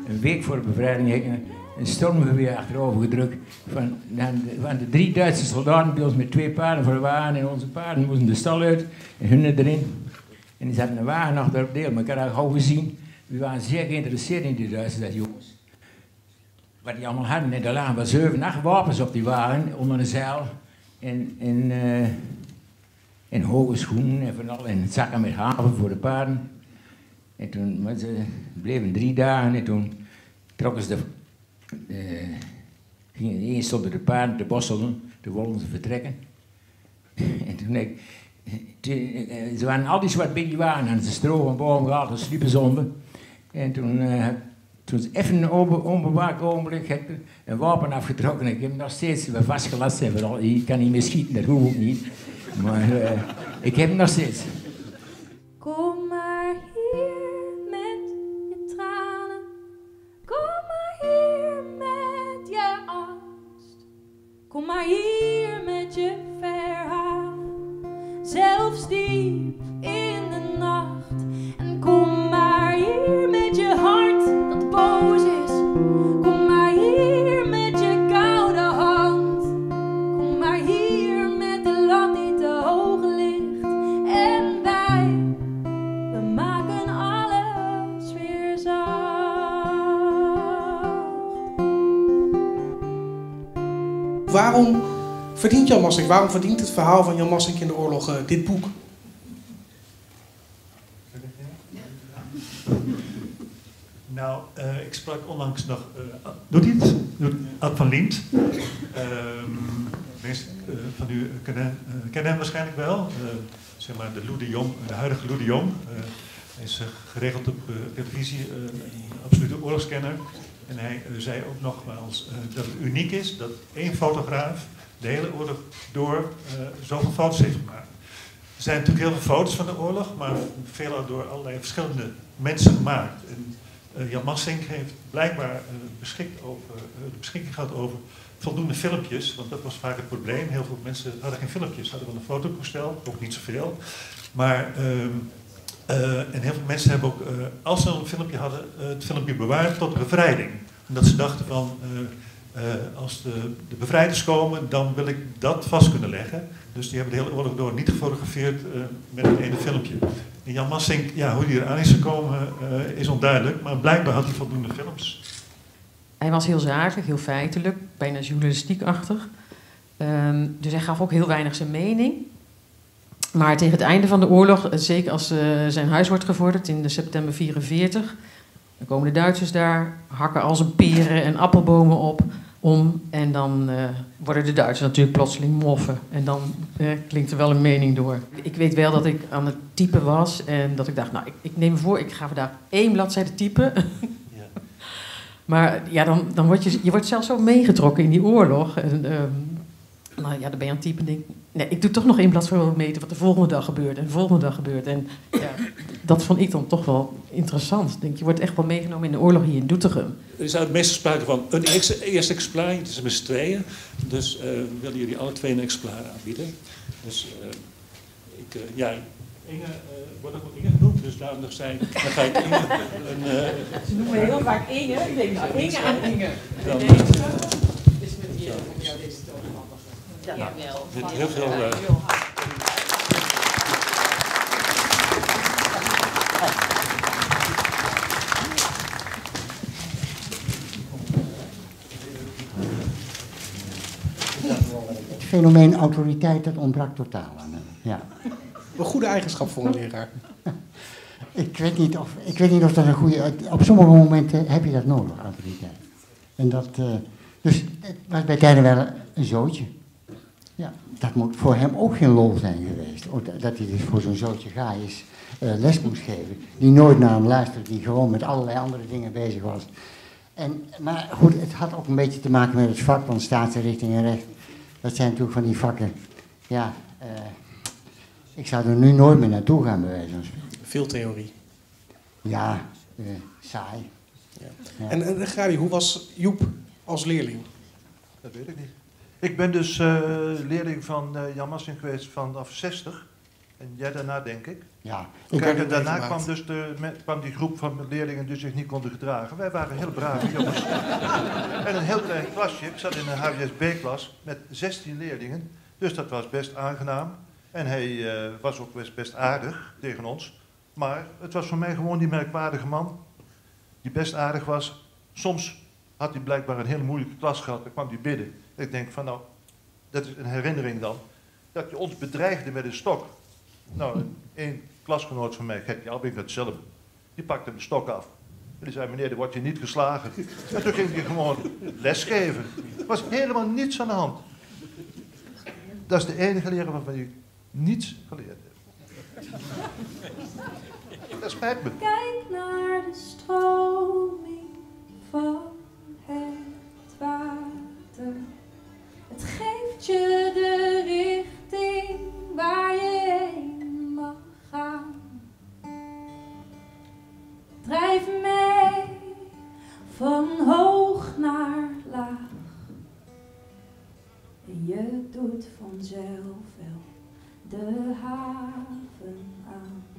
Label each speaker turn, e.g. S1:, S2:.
S1: een week voor de bevrijding heb ik een stormgeweer achterover gedrukt van de 3 Duitse soldaten die ons met 2 paarden voor de wagen en onze paarden moesten de stal uit en hun erin. En die zaten een wagen achterop deel, maar ik had dat gauw gezien. We waren zeer geïnteresseerd in die Duitsers, jongens. Wat die allemaal hadden, en er lagen wel 7, 8 wapens op die wagen, onder een zeil. En hoge schoenen en van al, en zakken met haven voor de paarden. En toen, maar ze bleven 3 dagen en toen trokken ze gingen eerst stonden de paarden te bosselen, toen wilden ze vertrekken. En toen ze waren al die zwart beetje waren en ze stro van boven gehaald, ze sliepen zonder. En toen ze even een onbewaakt ogenblik heb ik een wapen afgetrokken en ik heb hem nog steeds vastgelast en vooral, ik kan niet meer schieten, dat hoef ik niet. Maar ik heb hem nog steeds.
S2: Kom maar hier met je tranen, kom maar hier met je angst, kom maar hier met je verhaal, zelfs diep in de nacht. En kom maar hier met je hart dat boos is, kom maar hier met je koude hand, kom maar hier met de lat die te hoog ligt. En wij, we maken alles weer zacht.
S3: Waarom verdient Jan Massink, waarom verdient het verhaal van Jan Massink in de oorlog dit boek?
S4: Nou, ik sprak onlangs nog, doet hij het? Ad van Liemt. Meest van u kennen hem waarschijnlijk wel. Zeg maar de Lou de Jong, de huidige Lou de Jong. Hij is geregeld op televisie, een absolute oorlogskenner. En hij zei ook nogmaals dat het uniek is dat 1 fotograaf de hele oorlog door zoveel foto's heeft gemaakt. Er zijn natuurlijk heel veel foto's van de oorlog, maar veelal door allerlei verschillende mensen gemaakt. En Jan Massink heeft blijkbaar de beschikking gehad over voldoende filmpjes, want dat was vaak het probleem. Heel veel mensen hadden geen filmpjes, hadden wel een fototoestel, ook niet zoveel. Maar en heel veel mensen hebben ook, als ze een filmpje hadden, het filmpje bewaard tot de bevrijding. Omdat ze dachten van, als de bevrijders komen, dan wil ik dat vast kunnen leggen. Dus die hebben de hele oorlog door niet gefotografeerd met een ene filmpje. En Jan Massink, ja, hoe die eraan is gekomen is onduidelijk, maar blijkbaar had hij voldoende films.
S5: Hij was heel zakelijk, heel feitelijk, bijna journalistiekachtig. Dus hij gaf ook heel weinig zijn mening. Maar tegen het einde van de oorlog, zeker als zijn huis wordt gevorderd in september 1944... dan komen de Duitsers daar, hakken al zijn peren en appelbomen om. En dan worden de Duitsers natuurlijk plotseling moffen. En dan klinkt er wel een mening door. Ik weet wel dat ik aan het typen was en dat ik dacht, nou, ik neem me voor, ik ga vandaag 1 bladzijde typen. Ja. Maar ja, dan word je wordt zelfs zo meegetrokken in die oorlog. En, nou ja, dan ben je aan het typen en denk nee, ik doe toch nog 1 bladzijde meten wat de volgende dag gebeurt en de volgende dag gebeurt. En ja, dat vond ik dan toch wel interessant. Denk, je wordt echt wel meegenomen in de oorlog hier in Doetinchem.
S4: Er is het meeste sprake van een eerste exemplaar, het is met z'n tweeën. Dus willen jullie alle 2 een exemplaar aanbieden. Dus Inge wordt ook wel Inge genoemd, dus daarom nog zijn. Dan ga ik Inge
S5: ze noemen heel vaak Inge. Ik denk, nou, Inge aan Inge.
S4: Dan,
S5: deze is met die, ja, deze is toch handig. Ja,
S4: nou,
S5: wel.
S4: met heel veel.
S6: Het fenomeen autoriteit, dat ontbrak totaal aan hem. Ja.
S3: Een goede eigenschap voor een leraar.
S6: Ik weet niet of dat een goede... Op sommige momenten heb je dat nodig, autoriteit. En dat... dus het was bij tijden wel een zootje. Ja, dat moet voor hem ook geen lol zijn geweest. Dat hij dus voor zo'n zootje gaaiers les moest geven. Die nooit naar hem luisterde, die gewoon met allerlei andere dingen bezig was. Maar goed, het had ook een beetje te maken met het vak van staatsrichting en recht. Dat zijn natuurlijk van die vakken. Ja, ik zou er nu nooit meer naartoe gaan, bij wijze van spreken.
S3: Veel theorie.
S6: Ja, saai.
S3: Ja. Ja. En Gabi, hoe was Joep als leerling?
S7: Dat weet ik niet. Ik ben dus leerling van Jan Massink geweest vanaf 60. En jij daarna, denk ik.
S6: Ja.
S7: Kijk, en daarna kwam die groep van leerlingen die zich niet konden gedragen. Wij waren heel brave jongens. En een heel klein klasje. Ik zat in een HWSB-klas met 16 leerlingen. Dus dat was best aangenaam. En hij was ook best aardig tegen ons. Maar het was voor mij gewoon die merkwaardige man. Die best aardig was. Soms had hij blijkbaar een hele moeilijke klas gehad. Dan kwam hij bidden. Ik denk van nou, dat is een herinnering dan. Dat je ons bedreigde met een stok. Nou, een klasgenoot van mij, Gertje Albink hetzelfde. Die pakte een stok af. En die zei, meneer, dan word je niet geslagen. En toen ging hij gewoon lesgeven. Er was helemaal niets aan de hand. Dat is de enige leraar waarvan ik niets geleerd heb. Dat spijt me.
S2: Kijk naar de stroming van het water. Het geeft je de richting waar je heen mag gaan. Drijf mee van hoog naar laag. En je doet vanzelf wel de haven aan.